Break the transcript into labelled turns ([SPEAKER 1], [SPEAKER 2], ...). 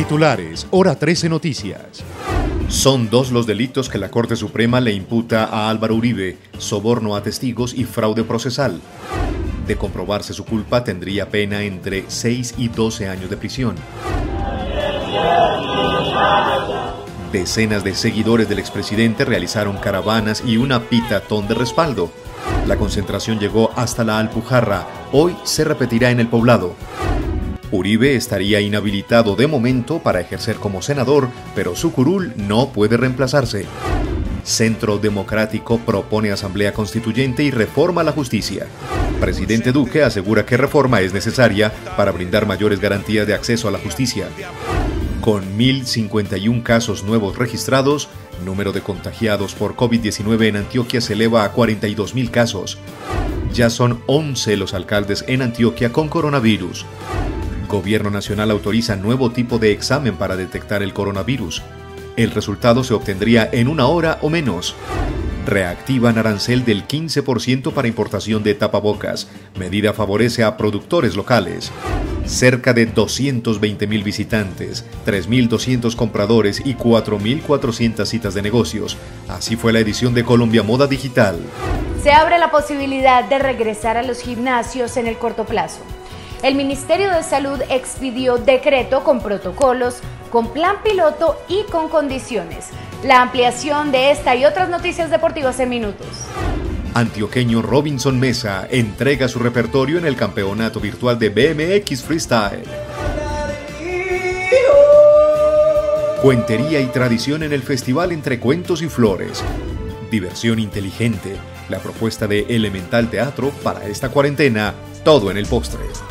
[SPEAKER 1] Titulares, Hora 13 Noticias. Son dos los delitos que la Corte Suprema le imputa a Álvaro Uribe: soborno a testigos y fraude procesal. De comprobarse su culpa, tendría pena entre 6 y 12 años de prisión. Decenas de seguidores del expresidente realizaron caravanas y una pitatón de respaldo. La concentración llegó hasta la Alpujarra. Hoy se repetirá en el Poblado. Uribe estaría inhabilitado de momento para ejercer como senador, pero su curul no puede reemplazarse. Centro Democrático propone asamblea constituyente y reforma a la justicia. Presidente Duque asegura que reforma es necesaria para brindar mayores garantías de acceso a la justicia. Con 1.051 casos nuevos registrados, número de contagiados por COVID-19 en Antioquia se eleva a 42.000 casos. Ya son 11 los alcaldes en Antioquia con coronavirus. Gobierno Nacional autoriza nuevo tipo de examen para detectar el coronavirus. El resultado se obtendría en 1 hora o menos. Reactivan arancel del 15% para importación de tapabocas. Medida favorece a productores locales. Cerca de 220.000 visitantes, 3.200 compradores y 4.400 citas de negocios. Así fue la edición de Colombia Moda Digital.
[SPEAKER 2] Se abre la posibilidad de regresar a los gimnasios en el corto plazo. El Ministerio de Salud expidió decreto con protocolos, con plan piloto y con condiciones. La ampliación de esta y otras noticias deportivas en minutos.
[SPEAKER 1] Antioqueño Robinson Mesa entrega su repertorio en el campeonato virtual de BMX Freestyle. Cuentería y tradición en el festival Entre Cuentos y Flores. Diversión inteligente, la propuesta de Elemental Teatro para esta cuarentena, todo en el postre.